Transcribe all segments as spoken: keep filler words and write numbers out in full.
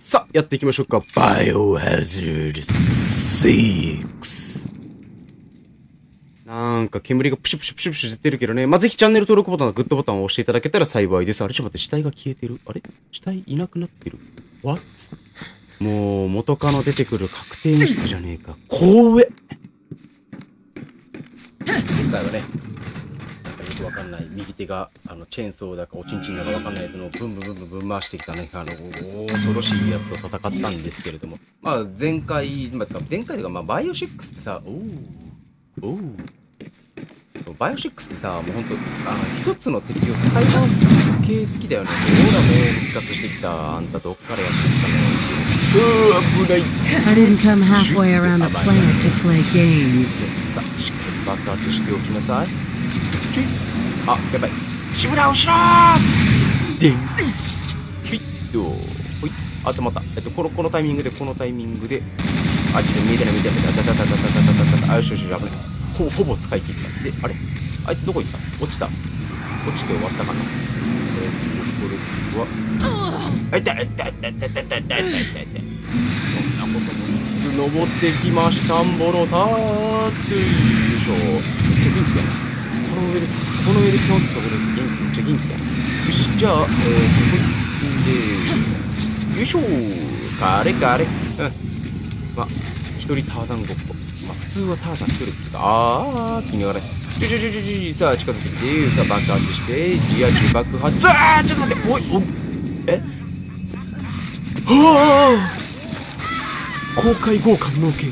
さあ、やっていきましょうか。バイオハザードシックス。なんか煙がプシュプシュプシュプシュ出てるけどね。まあ、ぜひチャンネル登録ボタンとグッドボタンを押していただけたら幸いです。あれ、ちょっと待って、死体が消えてる。あれ死体いなくなってる。What? もう、元カノ出てくる確定演出じゃねえか。怖え。今回はね、なんかよくわかんない。右手が、あの、チェーンソーだかおちんちんだかわかんないのをブンブンブンブンぶん回してきたね、あの、恐ろしいやつと戦ったんですけれども。まあ、前回、まあ、前回というか、まあ、バイオシックスってさ、おう、おう。バイオシックスってさ、もうほんと、あの、一つの敵を使い回す系好きだよね。ほら、もう復活してきた。あんたどっからやってきたの？うー、危ない。 I didn't come halfway around the planet to play games. さあ、しっかり爆発しておきなさい。チュイッ。あ、やばい。志村後ろーでん。ひっと。ほい。あ、止まった。えっと、この、このタイミングで、このタイミングで、あ、ちょっと見えてない見えてない。だだだだだだだだだだ。あ、よしよし、危ない。ほぼ、ほぼ使い切った。で、あれあいつどこ行った？落ちた。落ちて終わったかな。えー、これは、あ、いたいたいたいたいたいたいたいたいた。そんなことも言いつつ登ってきましたんぼのたーつい。よいしょ。めっちゃ元気だ。この上で、この上でピョンって飛べる元気、めっちゃ元気だ。よし、じゃあ、えー、ここで、よいしょー。カレカレ。うん。ま、一人ターザンごっこ。まあ、普通はターザン一人って言うか、あー、気にならない。ちょちょちょちょちょ、さあ、近づいてきて、さあ、爆発して、リア充爆発。あー、ちょっと待って、おい、お、えはぁー公開豪華無形。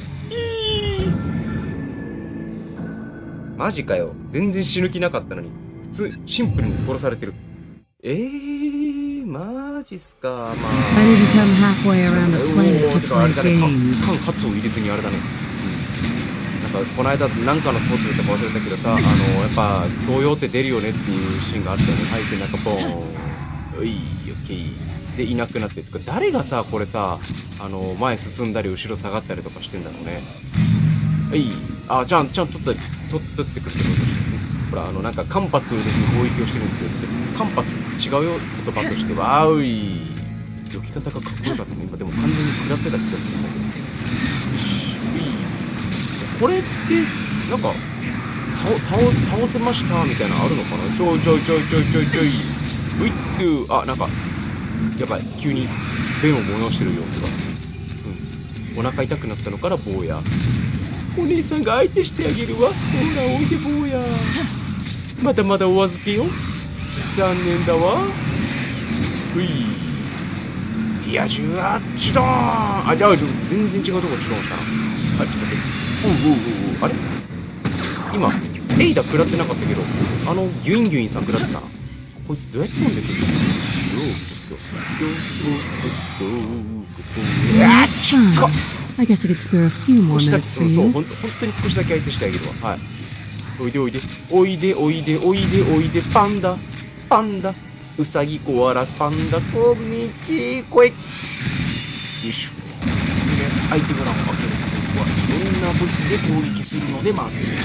マジかよ。全然死ぬ気なかったのに。普通、シンプルに殺されてる。えー、マジっすか。まあ。 I didn't come halfway around the planet to あれ play だね。 games. 間髪を入れずにあれだね。なんかこの間なんかのスポーツだったか忘れたけどさ、あのやっぱ教養って出るよねっていうシーンがあったよね。はい、背中ボーン。うい、オッケー。でいなくなってとか、誰がさこれさ、あの前進んだり後ろ下がったりとかしてんだろうね。はい、あ、ちゃんちゃん取った取取ってくれてることしてね。ほらあのなんか間髪を入れずに攻撃をしてるんですよって。間髪違うよ言葉としては。あうい。避き方がかっこよかったね。今でも完全に食らってた気がするんだけど。よし、うい。これってなんか倒倒倒せましたみたいなのあるのかな。ちょいちょいちょいちょいちょいちょい。ういっと、あ、なんかやばい、急に便を催してる様子が。うん、お腹痛くなったのから坊や。お姉さんが相手してあげるわ。ほらおいで坊や。まだまだお預けよ。残念だわ。うい。リア充あっちどーん。あ、じゃあ全然違うとこちょっと押したな。あ、ちょっと待って。おうおうおう、あれ今エイダ食らってなかったけど、あのギュインギュインさん食らってたな。こいつどうやって飛んでくるの？ようこそようこそ。あっちっか。 I guess I could spare a few more 少しだ minutes け、 for そう、 you. ほんと本当に少しだけ相手してあげるわ。はい、おいでおいでおいでおいでおいでおいで。パンダパンダウサギコアラパンダこんにちこい。よいしょ。相手からも開ける。いろんな武器で攻撃するので待っている。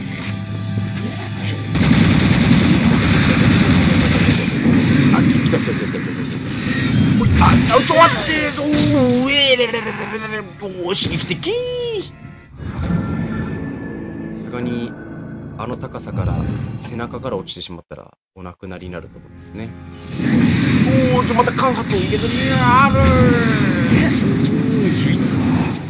あ、来た来た来た来た来た。ほい、あ、あ、ちょ待ってー、おー、えれれれれれれ、おー、刺激的。さすがにあの高さから背中から落ちてしまったらお亡くなりになると思うんですね。おー、ちょまた間髪を入れずにあるー。シュイッ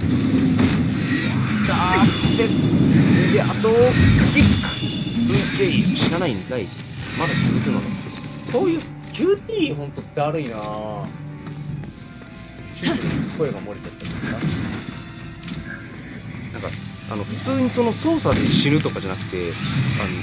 です。で、あと、キック。ういけい。知らないんかい。まだ続くのだ。こういう、キューティーほんとだるいなぁ。シンプルに声が漏れちゃったりとか。なんか、あの、普通にその操作で死ぬとかじゃなくて、あの、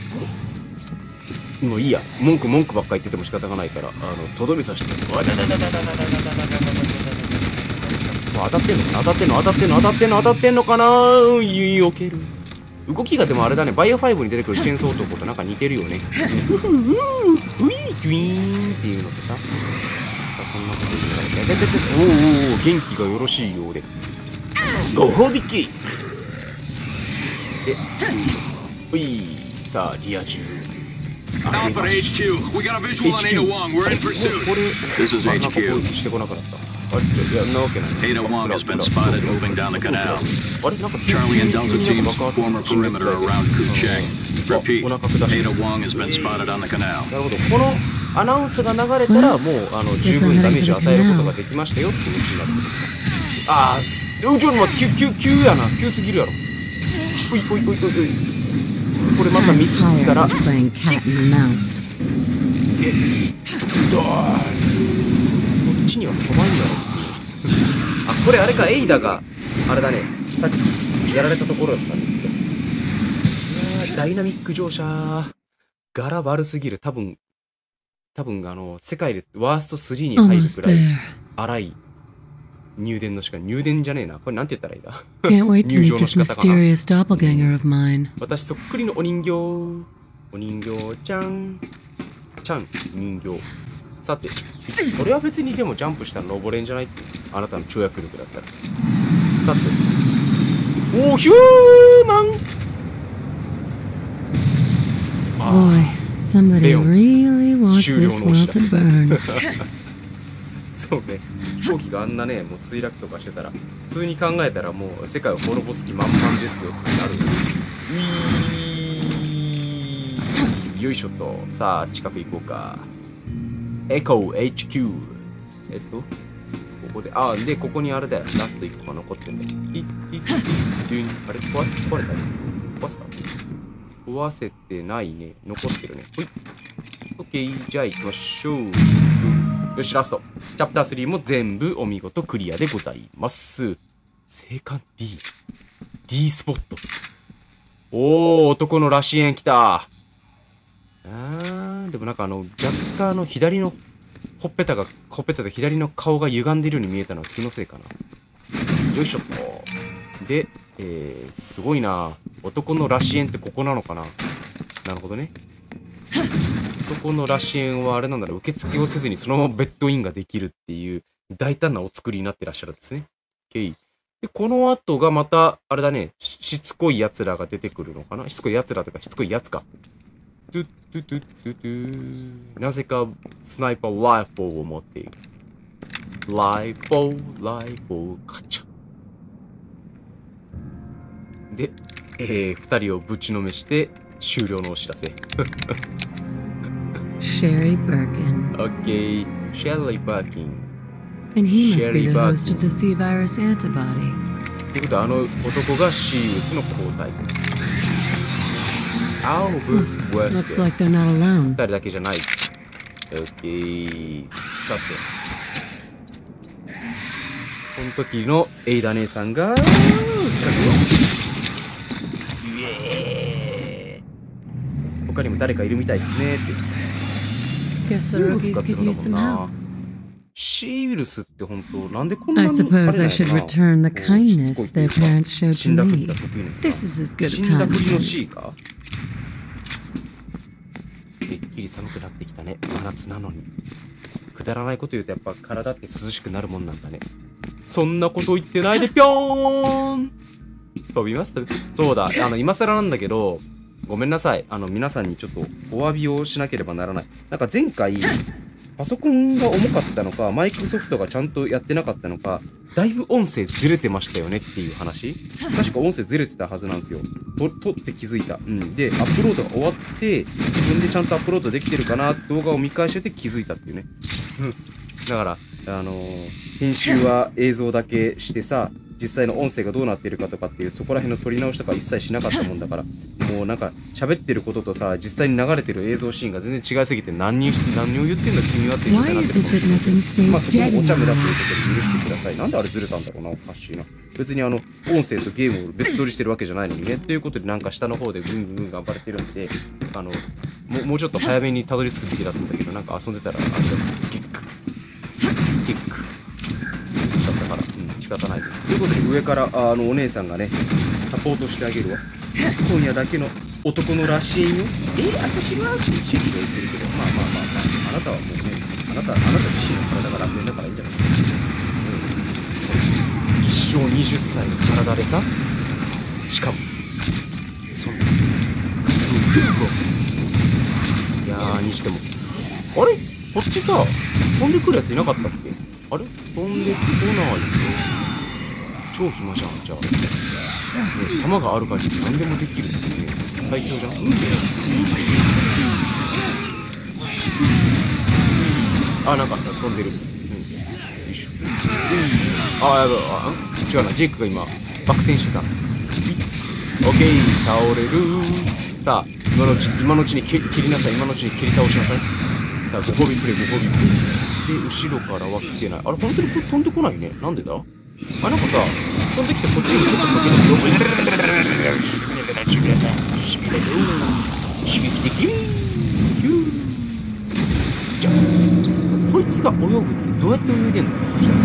ね、もういいや。文句文句ばっか言ってても仕方がないから、あの、とどめさせて、わだだだだだだだだだだだだ。当たってんのかな、当たってんの当たってんの当たってんの当たってんのかな。うん、避ける。動きがでもあれだね、バイオファイブに出てくるチェーンソー男となんか似てるよね。うふふういキュイーンっていうのとさ、そんなこと言われて、おーおー、元気がよろしいようで。ご褒美ケーキで、よいしょ。うい、さあリア充あげましょう。エイチキュー これこれなんか攻撃してこなかった。 あれ、いや、んなわけない。 Ada Wong has been spotted moving down the canal. あれ、なんか Charlie and Delta teams form a perimeter around Kucheng. Repeat, Ada Wong has been spotted on the canal. なるほど。このアナウンスが流れたら、もうあの十分ダメージを与えることができましたよっていう話になるってことか。ああ、ちょっと待って、急、急、急やな。急すぎるやろ。おいおいおいおいおい。これまた I'm ミスったら tired of playing cat and mouse. えどーそっちには飛ばんやろっていう。あ、これあれか、エイダがあれだね、さっきやられたところだったんですけど。いやー、ダイナミック乗車柄悪すぎる。多分多分あの世界でワーストスリーに入る Almost くらい there. 荒い入電の仕方。入電じゃねえな、これなんて言ったらいいだ。 Can't wait to 入 meet 場の this 仕方かな。 mysterious doppelganger of mine. 私そっくりのお人形、お人形ちゃんちゃん人形。さて、これは別にでもジャンプしたら登れんじゃないって、あなたの跳躍力だったら。さて、おーヒューマン。 Boy, somebody really wants this world to burn. そうね、飛行機があんなね、もう墜落とかしてたら、普通に考えたらもう世界を滅ぼす気満々ですよってなる。うーよいしょと。さあ、近く行こうか。エコー エイチキュー。えっと、ここで、あ、で、ここにあれだよ。ラストいっこが残ってんだよ。ヒッヒッヒッヒッあれ壊壊れたね。壊せた壊せてないね。残ってるね。ほい。オッケー。じゃあ行きましょう。よし、ラスト。チャプタースリーも全部お見事クリアでございます。生還 D。D スポット。おー、男の羅針円来た。あー、でもなんかあの、若干あの左のほっぺたが、ほっぺたで左の顔が歪んでるように見えたのは気のせいかな。よいしょっと。で、えー、すごいな。男の羅針円ってここなのかな。なるほどね。男の羅針円はあれなんだろう、受付をせずにそのままベッドインができるっていう大胆なお作りになってらっしゃるんですね。OK。で、この後がまた、あれだね、し, しつこい奴らが出てくるのかな。しつこい奴らというか、しつこいやつか。トゥットゥトゥットゥトゥなぜかスナイパーライフルを持っている。ライフル、ライフル、カチャ。で、えー、二人をぶちのめして終了のお知らせ。 Sherry Birkin. OK、Sherry Birkin。 And he must be Sherry the host of Birkin the C virus antibody. ってことは、あの男が C ウイルスの抗体。アウブ・ウェス Looks ト。 like they're not alone. 二人だけじゃない。OK。さて。この時のエイダ姉さんが、イエーイ。他にも誰かいるみたいですねって。 Guess す the ぐ rookies 復活す could る use んだ some もん help. な。C ウイルスって本当なんでこんな I に suppose あ I れな should のかな。 return the こう kindness しつこいとい their うか parents showed 死ん to だふり me. が得意なのか。 This is as good a 死んだ time ふり as の any. C か。めっきり寒くなってきたね。真夏なのに。くだらないこと言うとやっぱ体って涼しくなるもんなんだね。そんなこと言ってないでぴょーん。飛びます飛びそうだ。あの、今更なんだけど、ごめんなさい。あの、皆さんにちょっとお詫びをしなければならない。なんか前回、パソコンが重かったのか、マイクロソフトがちゃんとやってなかったのか、だいぶ音声ずれてましたよねっていう話。確か音声ずれてたはずなんですよ。と、とって気づいた。うん。で、アップロードが終わって、自分でちゃんとアップロードできてるかな、動画を見返してて気づいたっていうね。うん。だから、あのー、編集は映像だけしてさ、実際の音声がどうなってるかとかっていう、そこら辺の撮り直しとか一切しなかったもんだから、もうなんか、喋ってることとさ、実際に流れてる映像シーンが全然違いすぎて、何に、何を言ってんの君はっていう状態 Why になって is る it かも that しれない。 nothing まあ stays そこも dead お in 茶目 my だという life? ことで許してください。なんであれずれたんだろうな、おかしいな。別にあの、音声とゲームを別撮りしてるわけじゃないのにね。ということでなんか下の方でぐんぐん頑張れてるんで、あの、もうもうちょっと早めにたどり着くべきだったんだけど、なんか遊んでたら、あれだ、キック。キック。だったから、うん、仕方ない。ということで上から、あの、お姉さんがね、サポートしてあげるわ。今夜だけの男の羅針よ。え、私はってシールが言ってるけど、まあまあまあまあ、あなたはもうね、あなた、あなた自身の体が楽園だからいいんじゃないですか。うん、そう。一生にじゅっさいの体でさ、しかも、そんな、いやー、にしても、あれこっちさ、飛んでくるやついなかったっけ？ あれ飛んでこないよ。超暇じゃん、じゃあ。ね、弾がある限り何でもできるってね、最強じゃん。あ、なんか飛んでる。うん、よいしょ。あ、やばい、あ、違うな、ジェイクが今バク転してた。オッケー、倒れる。さあ、今のうち今のうちに切りなさい。今のうちに切り倒しなさい。さあ、ご褒美プレイ、ご褒美プレイ。で、後ろからは来てない。あれ、本当に飛んでこないね。なんでだ？あ、なんかさ、飛んできてこっちにもちょっとかけるよ。刺激的。ヒュー。じゃあ、こいつが泳ぐってどうやって泳いでんの？ね、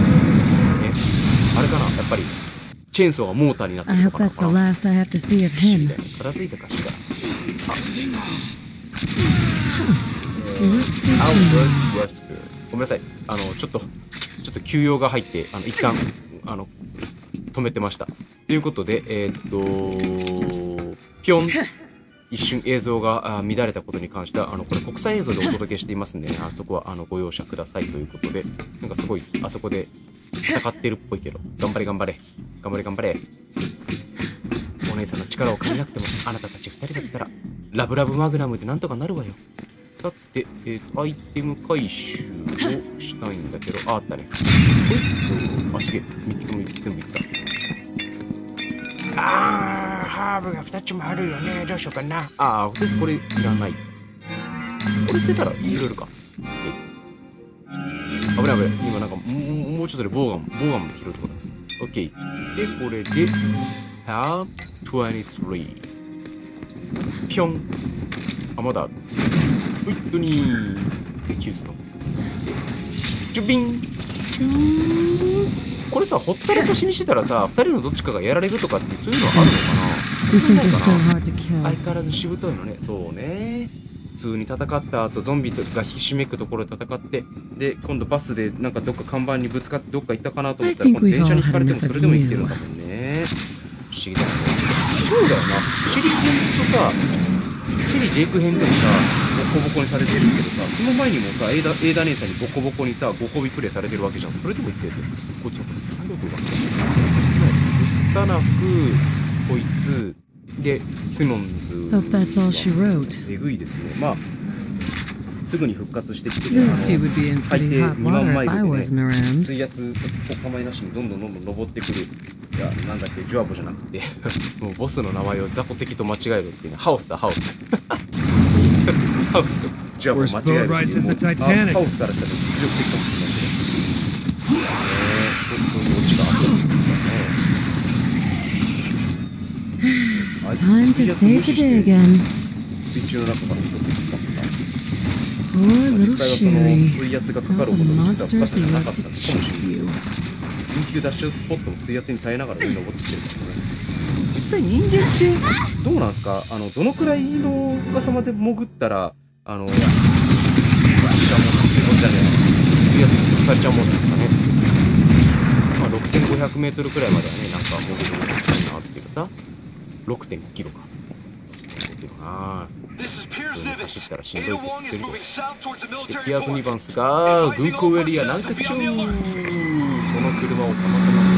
あれかな、やっぱりチェーンソーがモーターになって I るの hope かな。 that's the last I have to see of him. 片付いたかしら。あ、 Whisper アウ King. トワスク。ごめんなさい。あのちょっとちょっと休養が入ってあの一旦あの止めてました。ということでえー、っとぴょん。一瞬映像が乱れたことに関してはあのこれ国際映像でお届けしていますんで、ね、あそこはあのご容赦くださいということで、なんかすごいあそこで戦ってるっぽいけど、頑張れ頑張れ頑張れ頑張れ。お姉さんの力を借りなくてもあなたたちふたりだったらラブラブマグナムでなんとかなるわよ。さて、えー、とアイテム回収をしたいんだけど、あ、あったね。えっとあ、すげえ、みっつとも全部いった。あー、ハーブがふたつもあるよね。どうしようかな。あー、私これいらない。これ捨てたら入れるか。え危ない危ない。今なんかもう、もうちょっとでボウガン、ボウガンも拾うところだ。オッケー。で、これで、はぁ、にじゅうさん。ぴょん。あ、まだある。ういっとにー。キューストン。ジュビン。ヒュー。これさ、ほったらかしにしてたらさ、ふたりのどっちかがやられるとかってそういうのはあるのかな。 These things are そう so かな。 hard to kill. 相変わらずしぶといのね。そうね。普通に戦った後、ゾンビがひしめくところで戦って、で、今度バスでなんかどっか看板にぶつかってどっか行ったかなと思ったら、 I 今 think 度 we've 電車 all にひか had れても enough そ of れでも生きてるん you. だもんね。不思議だよね。そうだよな。シリーズとさ、シリージェイク編でもさ、ボコボコにされてるけどさ、その前にもさ、エーダ、エーダ姉さんにボコボコにさ、ご褒美プレイされてるわけじゃん。それでも生きてるって。こいつの体力が。ウスタナフ、こいつ、で、シモンズ。 Hope that's all she wrote. えぐいですね。まあ、すぐに復活してきて、ね、 Those two would be in 海 pretty 底 hot にまん water マイ if I ルで wasn't ね、 around. 水圧お構いなしにどんどんどんどん登ってくる。いや、なんだっけ、ジュアボじゃなくて、もうボスの名前を雑魚敵と間違えるっていうね、ハウスだ、ハウス。ハウスとジュアボ間違えるっていう、もうハウスからしたら実力的かもしれないけど。ねえ、そういうオチがあるんですかね。あいつ Time to 水圧 save 無 the 視し day て again. 水中の中から一つ使った。 Poor 実 little 際はその Sherry. 水圧がかか How る the ほど実は深 monsters さじゃ they な love かった to のかもし chase れない。 you. 緊急ダッシュスポットの水圧に耐えながら上に登ってきてるんですよね。実際人間ってどうなんですか？あのどのくらいの深さまで潜ったらあの水圧に潰されちゃうもんなんですかね。まあろくせんごひゃくメートルくらいまではね、なんか潜るのがいいなっていうさ、ろくてんごキロか。ああ、普通に走ったらしんどいって言ってるけど。でピアーズ・ニバンスが軍港エリア南下中。その車をたまたま。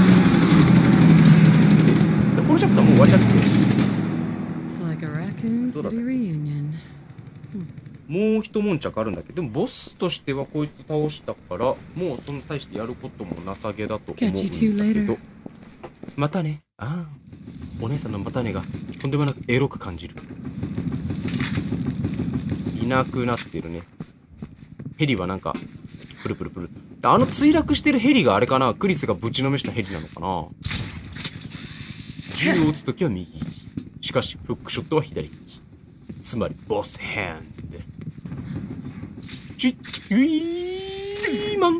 でこのチャプターもう終わりだっけ？ It's like a raccoon city reunion. もう一悶着あるんだけど、でもボスとしてはこいつ倒したから、もうそんな大してやることもなさげだと思うんだけど。またね。ああ、お姉さんのまたねがとんでもなくエロく感じる。いなくなってるね。ヘリはなんかプルプルプル。あの墜落してるヘリがあれかな、クリスがぶちのめしたヘリなのかな。銃を撃つときは右利き、しかしフックショットは左利き、つまりボスヘンド。チッウィーマン。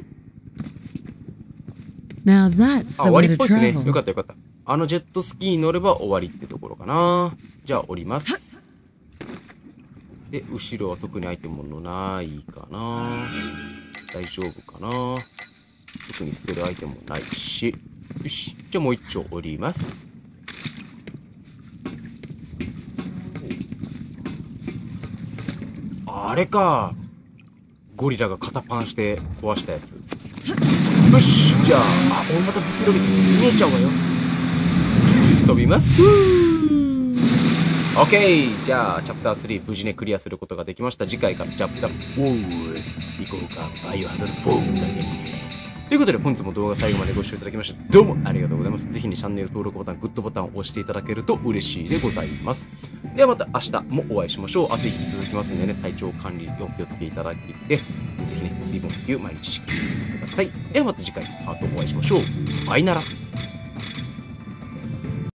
Now that's あ、 the 終わ way り to っぽいですね。 travel. よかったよかった。あのジェットスキーに乗れば終わりってところかな。じゃあ降ります。で、後ろは特にアイテムもないかな。大丈夫かな。特に捨てるアイテムもないし。よし。じゃあもう一丁降ります。あれか。ゴリラが肩パンして壊したやつ。 よし、じゃあ、あ、俺またぶっ広げて見えちゃうわよ。飛びます。オッケー、じゃあチャプタースリー無事ねクリアすることができました。次回からチャプターフォー行こうか。バイオハザードフォーだね。ということで本日も動画最後までご視聴いただきましてどうもありがとうございます。ぜひねチャンネル登録ボタン、グッドボタンを押していただけると嬉しいでございます。ではまた明日もお会いしましょう。暑い日続きますんでね、体調管理お気をつけいただいて、ぜひね水分補給毎日しっかりしてください。ではまた次回またお会いしましょう。バイなら。